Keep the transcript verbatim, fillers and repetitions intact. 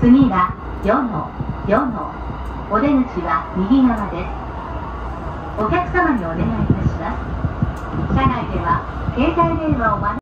次はよのよのお出口は右側です。お客様にお願いいたします。車内では携帯電話を